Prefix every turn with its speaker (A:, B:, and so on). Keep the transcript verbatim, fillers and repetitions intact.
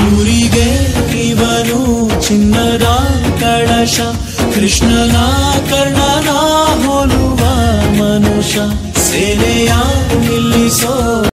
A: ಊರಿಗೆ ಇವನು ಚಿನ್ನದ ಕಳಶ, ಕೃಷ್ಣನ ಕರ್ಣನ ಹೋಲುವ ಮನುಷ್ಯ, ಸೇನೆಯ ನಿಲ್ಲಿಸೋ